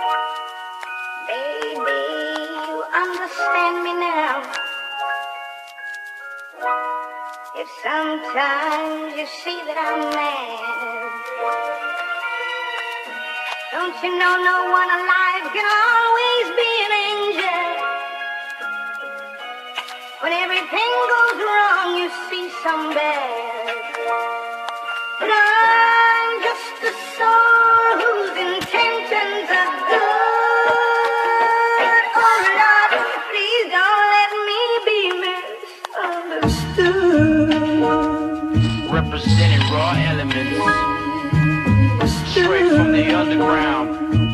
Baby, you understand me now. If sometimes you see that I'm mad, don't you know no one alive can always be an angel? When everything goes wrong, you see some bad. But I'm just a soul whose intentions are good. Oh Lord, please don't let me be misunderstood. Representing raw elements, straight from the underground.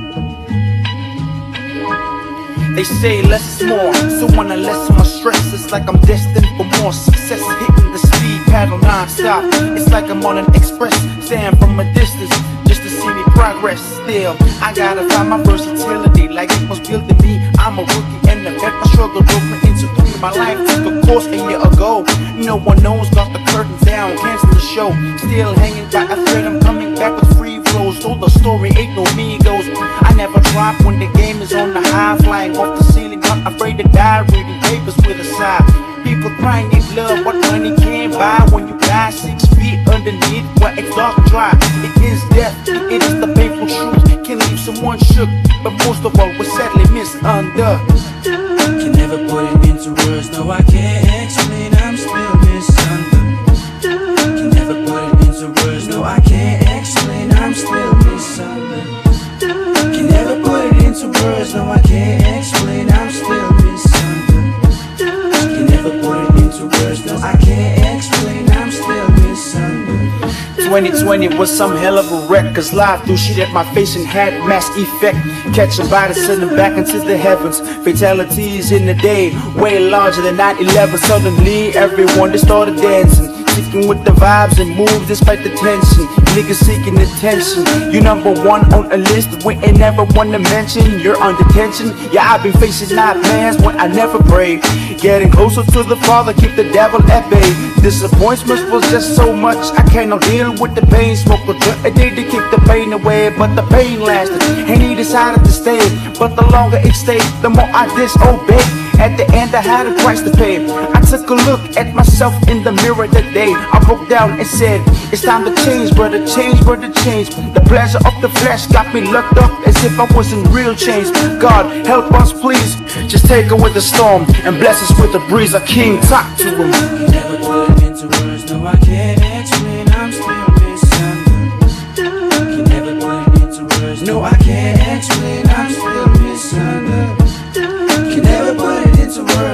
They say less is more, so when I lessen my stress, it's like I'm destined for more success. Hitting the speed paddle non-stop, it's like I'm on an express, staring from a distance just to see me progress. Still, I gotta find my versatility, like it was built in me. I'm a rookie and the vet, my struggle drove me into three. My life took a course a year ago. No one knows, got the curtains down, cancel the show. Still hanging by a thread, I'm coming back with free flows. Told the story, ain't no amigos. I never drop when the game is on the high, flying off the ceiling, not afraid to die, reading papers with a sigh. People crying, need love, what money can't buy. When you die 6 feet underneath, where it's dark and dry. It is death, it is the painful truth. Can leave someone shook, but most of all, we're sadly misunderstood. Can never put it into words, no I can't explain, I'm still misunderstood. Can never put it into words, no I can't explain, I'm still misunderstood. Can never put it into words, no I can't explain, I'm still misunderstood. Can never put it into words, no I can't explain, I'm still misunderstood. 2020 was some hell of a wreck, cause life threw shit at my face and had mass effect. Catching bodies, send them back into the heavens. Fatalities in the day, way larger than 9/11. Suddenly everyone just started dancing, sticking with the vibes and moves despite the tension. Niggas seeking attention, you number one on a list, we ain't never one to mention. You're on detention, yeah I've been facing nightmares when I never pray. Getting closer to the Father, keep the devil at bay. Disappointments was just so much, I cannot deal with the pain. Smoke a joint a day to keep the pain away, but the pain lasted and he decided to stay. But the longer it stayed, the more I disobeyed. At the end I had a price to pay. I took a look at myself in the mirror that day. I broke down and said, it's time to change, brother, change, brother, change. The pleasure of the flesh got me locked up as if I was in real change. God, help us please, just take away the storm and bless us with the breeze. Hakeem, talk to him. Can never put it into words, no I can't explain, I'm still misunderstood. Can never put it into words, no I can't explain, I'm still misunderstood. Can never put it into words.